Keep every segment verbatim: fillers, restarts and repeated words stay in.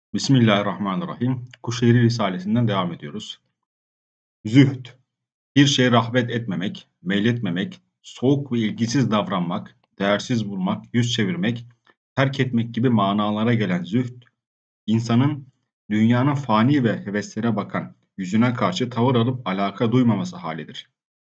Bismillahirrahmanirrahim. Kuşehri Risalesi'nden devam ediyoruz. Zühd, bir şeye rağbet etmemek, meyletmemek, soğuk ve ilgisiz davranmak, değersiz bulmak, yüz çevirmek, terk etmek gibi manalara gelen zühd, insanın dünyanın fani ve heveslere bakan yüzüne karşı tavır alıp alaka duymaması halidir.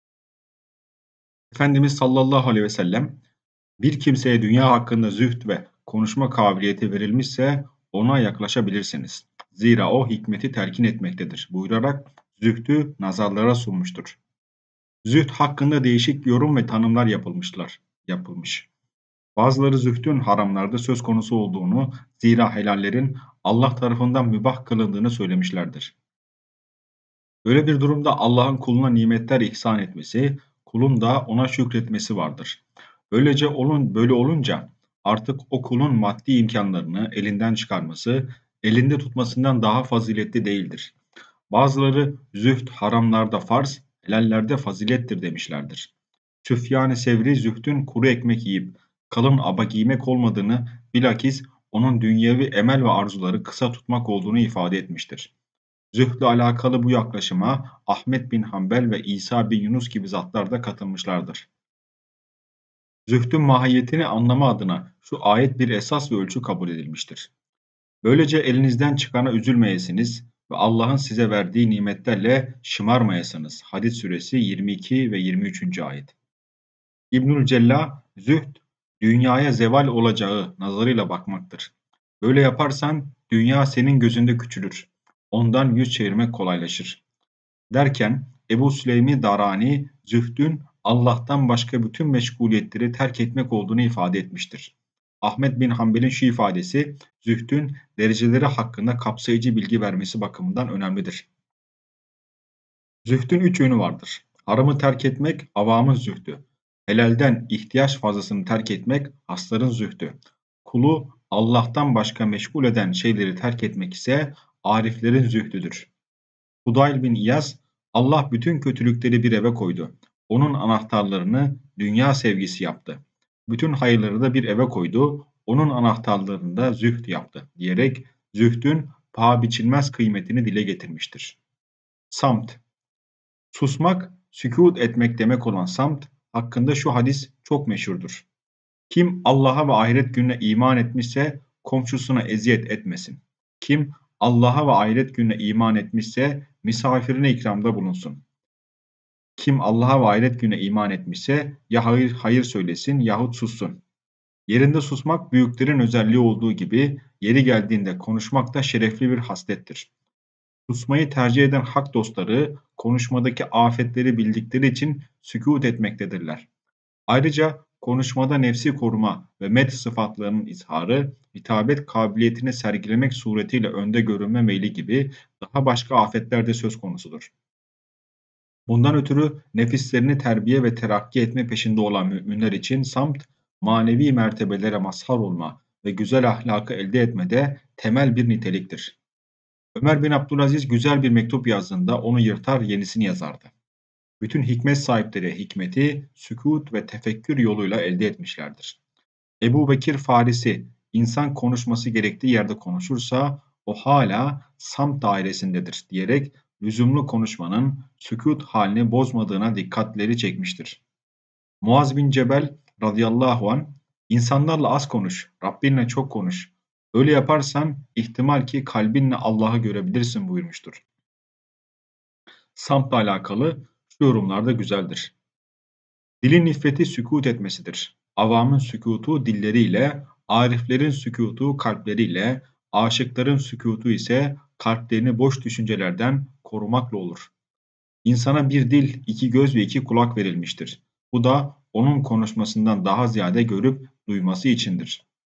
Efendimiz sallallahu aleyhi ve sellem, bir kimseye dünya hakkında zühd ve konuşma kabiliyeti verilmişse ona yaklaşabilirsiniz. Zira o hikmeti telkin etmektedir buyurarak zühdü nazarlara sunmuştur. Zühd hakkında değişik yorum ve tanımlar yapılmışlar, yapılmış. Bazıları zühdün haramlarda söz konusu olduğunu, zira helallerin Allah tarafından mübah kılındığını söylemişlerdir. Böyle bir durumda Allah'ın kuluna nimetler ihsan etmesi, kulun da ona şükretmesi vardır. Böylece olun, böyle olunca artık o kulun maddi imkanlarını elinden çıkarması, elinde tutmasından daha faziletli değildir. Bazıları zühd haramlarda farz, helallerde fazilettir demişlerdir. Süfyan-ı Sevri zühdün kuru ekmek yiyip kalın aba giymek olmadığını, bilakis onun dünyevi emel ve arzuları kısa tutmak olduğunu ifade etmiştir. Zühdle alakalı bu yaklaşıma Ahmet bin Hanbel ve İsa bin Yunus gibi zatlar da katılmışlardır. Zühdün mahiyetini anlama adına şu ayet bir esas ve ölçü kabul edilmiştir. Böylece elinizden çıkana üzülmeyesiniz ve Allah'ın size verdiği nimetlerle şımarmayasınız. Hadid suresi yirmi iki ve yirmi üçüncü ayet. İbnül Cella, zühd, dünyaya zeval olacağı nazarıyla bakmaktır. Böyle yaparsan dünya senin gözünde küçülür. Ondan yüz çevirmek kolaylaşır. Derken Ebu Süleym Darani zühdün Allah'tan başka bütün meşguliyetleri terk etmek olduğunu ifade etmiştir. Ahmet bin Hanbel'in şu ifadesi zühdün dereceleri hakkında kapsayıcı bilgi vermesi bakımından önemlidir. Zühdün üç yönü vardır. Haramı terk etmek avamın zühdü. Helalden ihtiyaç fazlasını terk etmek hasların zühdü. Kulu Allah'tan başka meşgul eden şeyleri terk etmek ise ariflerin zühdüdür. Hudayl bin İyaz, Allah bütün kötülükleri bir eve koydu. Onun anahtarlarını dünya sevgisi yaptı. Bütün hayırları da bir eve koydu. Onun anahtarlarını da zühd yaptı diyerek zühdün paha biçilmez kıymetini dile getirmiştir. Samt, susmak, sükût etmek demek olan samt hakkında şu hadis çok meşhurdur. Kim Allah'a ve ahiret gününe iman etmişse komşusuna eziyet etmesin. Kim Allah'a ve ahiret gününe iman etmişse misafirine ikramda bulunsun. Kim Allah'a ve ahiret gününe iman etmişse ya hayır, hayır söylesin yahut sussun. Yerinde susmak büyüklerin özelliği olduğu gibi yeri geldiğinde konuşmak da şerefli bir haslettir. Susmayı tercih eden hak dostları konuşmadaki afetleri bildikleri için sükût etmektedirler. Ayrıca konuşmada nefsi koruma ve medh sıfatlarının izharı, hitabet kabiliyetini sergilemek suretiyle önde görünme meyli gibi daha başka afetler de söz konusudur. Bundan ötürü nefislerini terbiye ve terakki etme peşinde olan müminler için samt, manevi mertebelere mazhar olma ve güzel ahlakı elde etmede temel bir niteliktir. Ömer bin Abdülaziz güzel bir mektup yazdığında onu yırtar yenisini yazardı. Bütün hikmet sahipleri hikmeti sükût ve tefekkür yoluyla elde etmişlerdir. Ebu Bekir Farisi, insan konuşması gerektiği yerde konuşursa o hala samt dairesindedir diyerek lüzumlu konuşmanın sükût halini bozmadığına dikkatleri çekmiştir. Muaz bin Cebel radıyallahu an insanlarla az konuş, Rabbinle çok konuş. Öyle yaparsan ihtimal ki kalbinle Allah'ı görebilirsin buyurmuştur. Samtla alakalı şu yorumlar da güzeldir. Dilin iffeti sükût etmesidir. Avamın sükûtu dilleriyle, ariflerin sükûtu kalpleriyle, aşıkların sükûtu ise kalplerini boş düşüncelerden korumakla olur. İnsana bir dil, iki göz ve iki kulak verilmiştir. Bu da onun konuşmasından daha ziyade görüp duyması içindir.